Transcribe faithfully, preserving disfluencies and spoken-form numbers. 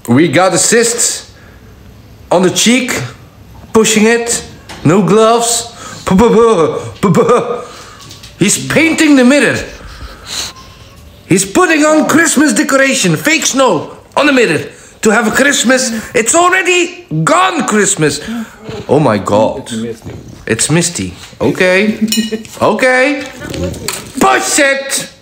We got assists on the cheek, pushing it, no gloves. He's painting the mirror. He's putting on Christmas decoration, fake snow on the mirror to have a Christmas. It's already gone Christmas. Oh my God. It's misty. It's misty. Okay. Okay. Push it.